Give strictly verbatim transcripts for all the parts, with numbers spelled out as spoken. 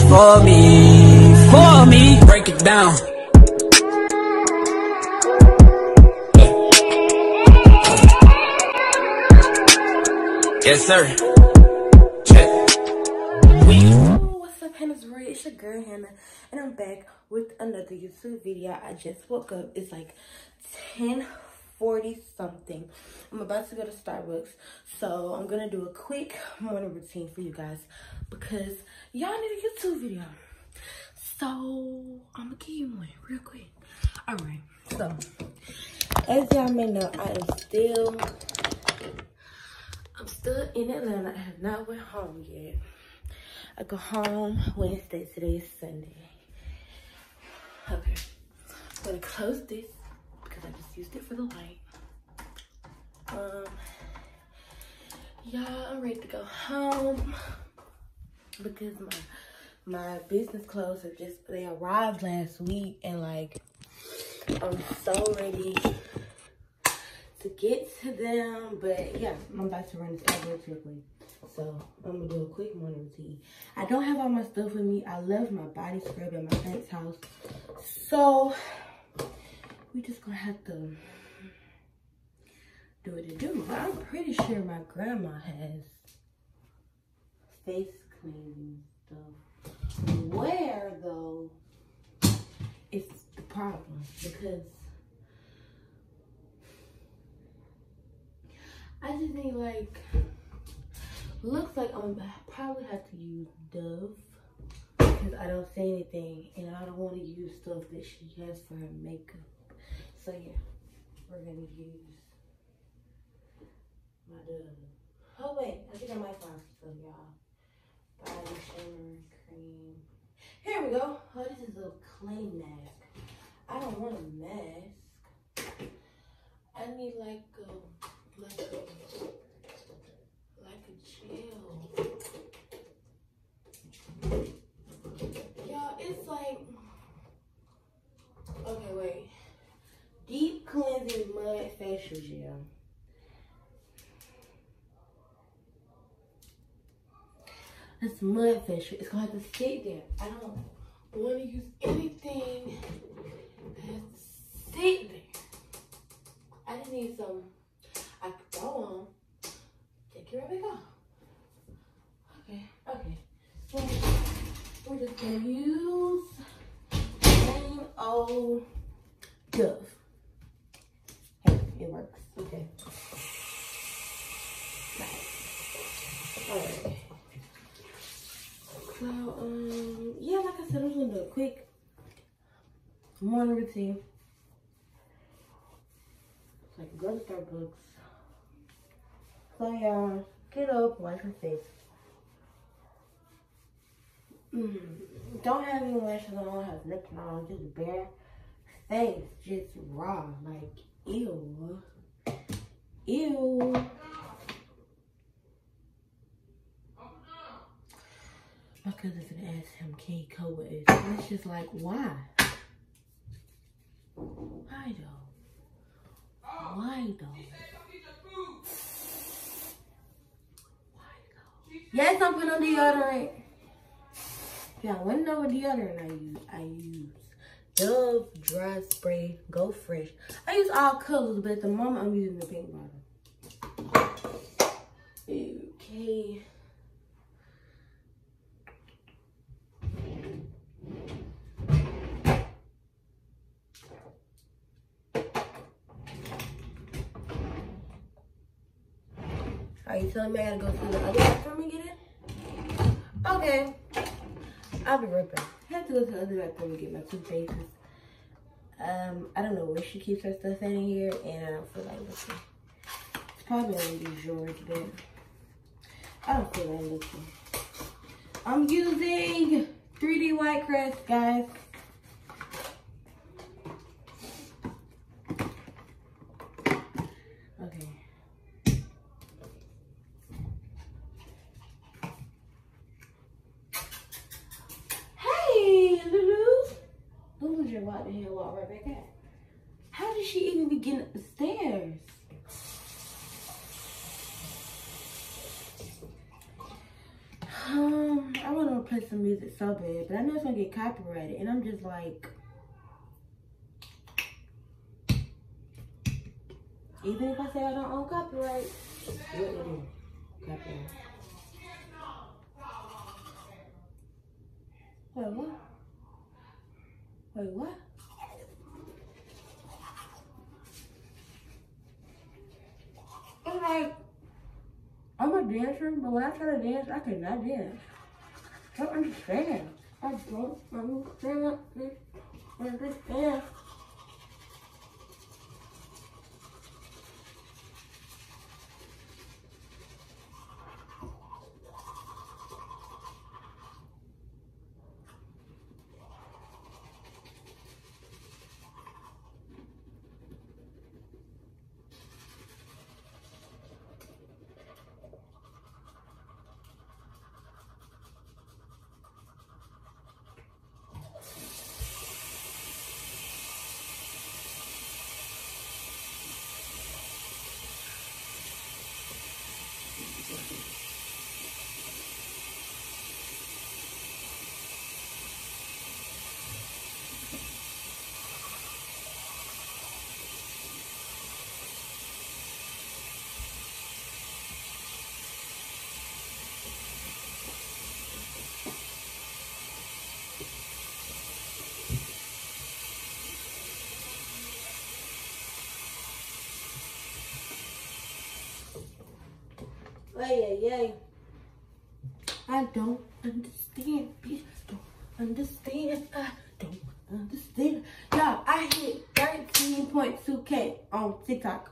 for me, for me. Break it down. Yes, sir. Check. We. What's up, Hannah's Roy? It's your girl Hannah, and I'm back with another YouTube video. I just woke up. It's like ten forty something. I'm about to go to Starbucks, so I'm gonna do a quick morning routine for you guys because y'all need a YouTube video. So I'm gonna give you one real quick. All right. So as y'all may know, I am still. I'm still in Atlanta. I have not went home yet. I go home Wednesday. Today is Sunday. Okay. I'm gonna close this because I just used it for the light. Um, y'all, I'm ready to go home because my my business clothes are just, they arrived last week, and like I'm so ready to get to them. But yeah, I'm about to run the Starbucks real quick. So I'm gonna do a quick morning routine. I don't have all my stuff with me. I left my body scrub at my aunt's house. So we just gonna have to do what it do. But I'm pretty sure my grandma has face cleaning stuff. Where though is the problem? Because I just need like, looks like I'm gonna probably have to use Dove because I don't say anything, and I don't want to use stuff that she has for her makeup. So yeah, we're gonna use my Dove. Oh wait, I think I might find some stuff, y'all. Body shimmer cream. Here we go. Oh, this is a clay mask. I don't want a mask. I need like a like a like a gel. Y'all, it's like, okay, wait. Deep cleansing mud facial gel. It's mud facial. It's gonna have to sit there. I don't want to use anything that has to sit there. I just need some I could throw on. Take your rub off. Okay, okay. So we're just gonna use plain old Dove. Hey, it works. Okay. Nice. Alright. So, um, yeah, like I said, I'm just gonna do a quick morning routine. Like, go to Starbucks. So, y'all, get up, wash your face. Mm, don't have any lashes on, have nothing on, just bare face, just raw, like, ew. Ew. My cousin's gonna ask him, can he co with us? And it's just like, why? Why though? Why though? Why though? Yes, I'm putting on deodorant. Yeah, I wouldn't know what deodorant I use. I use Dove Dry Spray Go Fresh. I use all colors, but at the moment I'm using the pink bottle. Okay. Are you telling me I gotta go to the other bathroom and get it? Okay. I'll be right back. I have to go to the other bathroom and get my toothpaste. Um, I don't know where she keeps her stuff in here, and I don't feel like looking. It's probably in these drawers, but I don't feel like looking. I'm using three D White Crest, guys. Okay. Hey, Lulu. Lulu just walked in here and walked right back out. How did she even be getting up the stairs? Um, I want to play some music so bad, but I know it's gonna get copyrighted, and I'm just like, even if I say I don't own copyright, what it is? Copyright. Wait, what? Wait, what? I'm like, I'm a dancer, but when I try to dance, I cannot dance. I don't understand. I don't understand. Understand. Ay, ay, ay. I don't understand, bitch. Don't understand. I don't understand. Y'all, I hit thirteen point two K on TikTok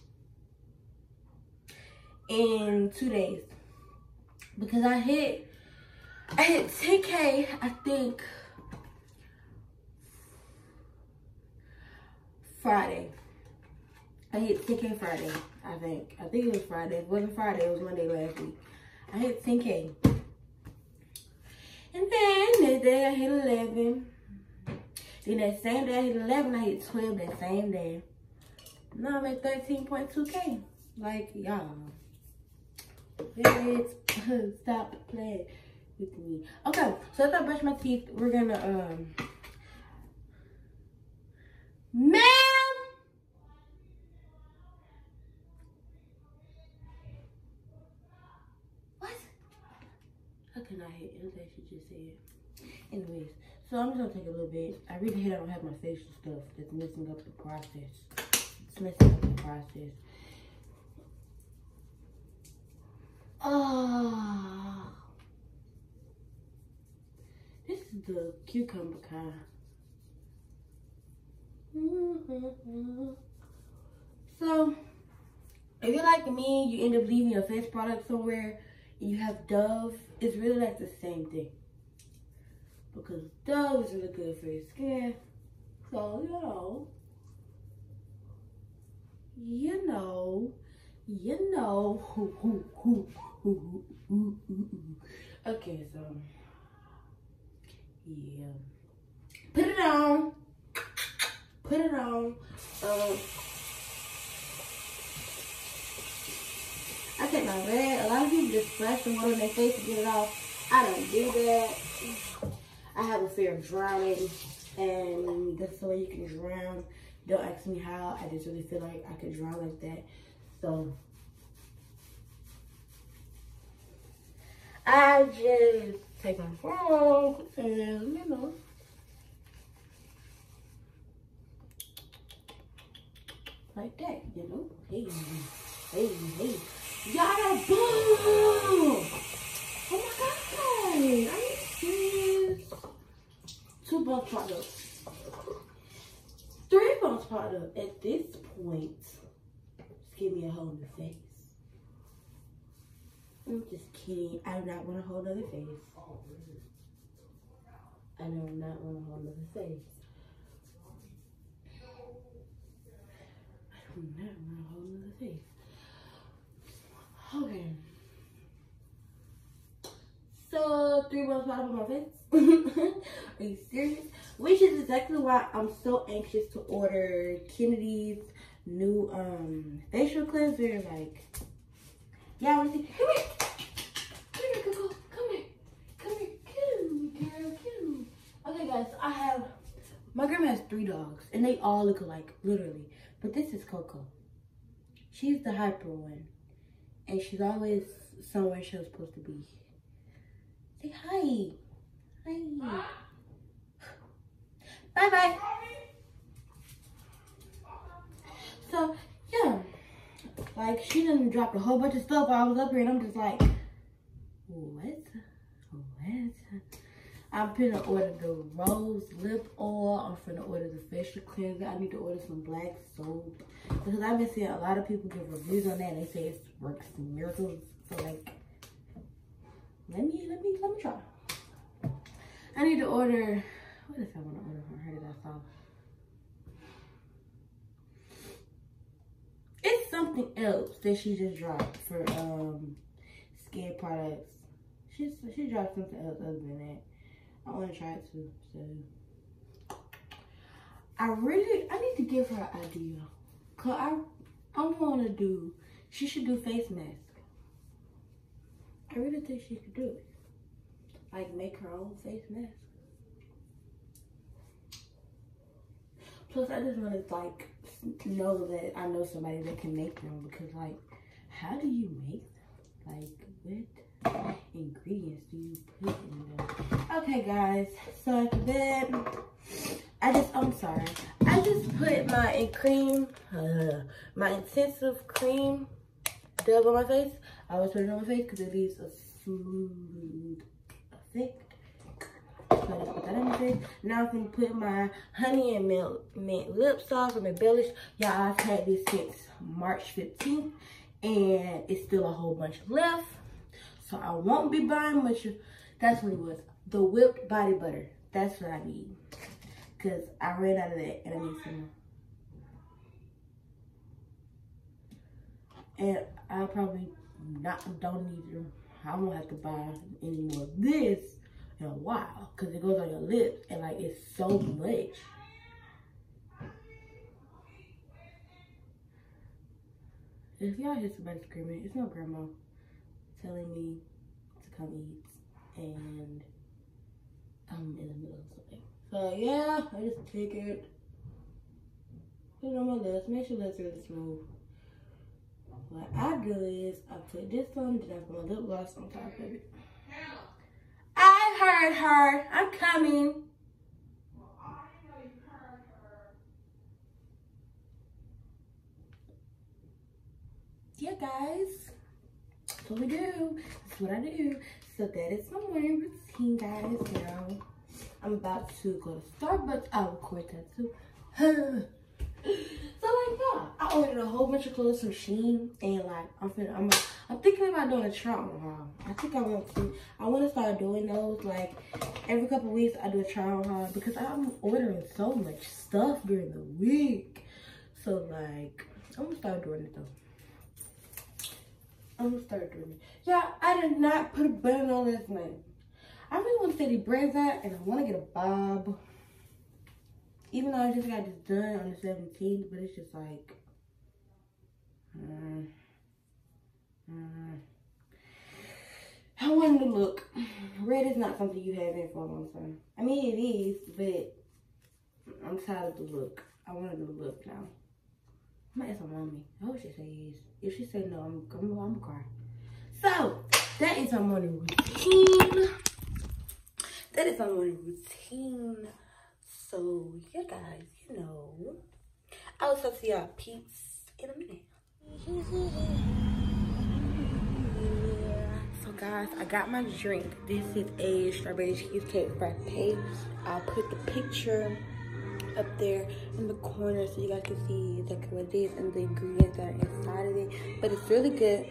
in two days. Because I hit, I hit ten K, I think, Friday. I hit ten K Friday, I think. I think it was Friday. If it wasn't Friday, it was Monday last week. I hit ten K. And then that day I hit eleven. Then that same day I hit eleven, I hit twelve that same day. Now I'm at thirteen point two K. Like, y'all. Let's stop playing with me. Okay, so after I brush my teeth, we're gonna, um... Ma'am! I could not hit anything she just said. Anyways, so I'm just gonna take a little bit. I really hate I don't have my facial stuff. That's messing up the process. It's messing up the process. Oh, this is the cucumber kind. Mm-hmm. So, if you're like me, you end up leaving your face product somewhere. You have Dove, it's really like the same thing. Because Dove is really good for your skin. So, you know. You know. You know. Okay, so. Yeah. Put it on. Put it on. Um. I take my red. A lot of people just splash the water in their face to get it off. I don't do that. I have a fear of drowning, and that's the way you can drown. Don't ask me how. I just really feel like I could drown like that. So I just take my phone and, you know, like that, you know. Hey, hey, hey. Y'all, boom! Oh my god! Are you serious? Two bucks popped up. Three bucks popped up. At this point, just give me a whole new face. I'm just kidding. I do not want a whole other face. I do not want a whole other face. I do not want a whole other face. Okay. So, three bucks popped up on my face. Are you serious? Which is exactly why I'm so anxious to order Kennedy's new um facial cleanser. Like, yeah, I want to see. Come here. Come here, Coco. Come here. Okay, guys, so I have, my grandma has three dogs, and they all look alike, literally. But this is Coco. She's the hyper one, and she's always somewhere she was supposed to be. Say hi. Hi. Bye-bye. So, yeah. Like, she done dropped a whole bunch of stuff while I was up here, and I'm just like, what? What? I'm finna order the rose lip oil. I'm finna order the facial cleanser. I need to order some black soap. Because I've been seeing a lot of people give reviews on that, and they say it works miracles. So, like, let me, let me, let me try. I need to order, what is I want to order from her that I saw? It's something else that she just dropped for um skin products. She's she dropped something else other than that. I want to try it too. So I really I need to give her an idea. Cause I I want to do. She should do face mask. I really think she could do it. Like make her own face mask. Plus, I just want to like know that I know somebody that can make them, because like, how do you make them? Like, what ingredients do you put in them? Okay, guys. So after that, I just I'm sorry. I just put my cream, uh, my intensive cream dub on my face. I always put it on my face because it leaves a smooth effect. So I just put that on my face. Now I'm gonna put my honey and mint, mint lip sauce from Embellish. Y'all, I've had this since March fifteenth, and it's still a whole bunch left. So I won't be buying much. That's what it was. The whipped body butter. That's what I need. Because I ran out of that and I need some more. And I probably not don't need to. I won't have to buy any more of this in a while, because it goes on your lips and like it's so much. If y'all hear somebody screaming, it's my grandma telling me to come eat, and I'm in the middle of something. So yeah, I just take it, put it on my lips, make sure that's really smooth. What I do is I put this on, then I put my lip gloss on top of it. I heard her. I'm coming. Yeah, guys. That's what we do. That's what I do. So that is my morning routine, guys. Now I'm about to go to Starbucks. I'll record that too. So like yeah, I ordered a whole bunch of clothes from Shein, and like I'm finna, I'm I'm thinking about doing a try on haul. I think I want to. I want to start doing those like every couple weeks. I do a try on haul because I'm ordering so much stuff during the week. So like I'm gonna start doing it though. I'm gonna start doing it. Yeah, I did not put a button on last night. I really want to say the braids out, and I want to get a bob. Even though I just got this done on the seventeenth, but it's just like, uh, uh, I wanted to look. Red is not something you have in for a long time. I mean, it is, but I'm tired of the look. I want to do the look now. I might ask my mommy. I hope she say yes. If she say no, I'm, I'm, I'm gonna cry. So, that is our morning routine. That is our morning routine. So, yeah, guys, you know, I will talk to y'all peeps in a minute. So, guys, I got my drink. This is a strawberry cheesecake frappe. I'll put the picture up there in the corner so you guys can see exactly what it is and the ingredients that are inside of it. But it's really good.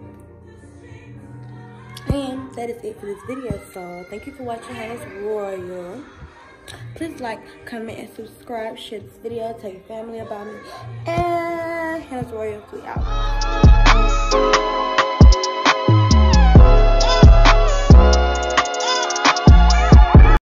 And that is it for this video. So, thank you for watching Hannah's Royal. Please like, comment, and subscribe. Share this video. Tell your family about me. And Hannah's Royal, we out.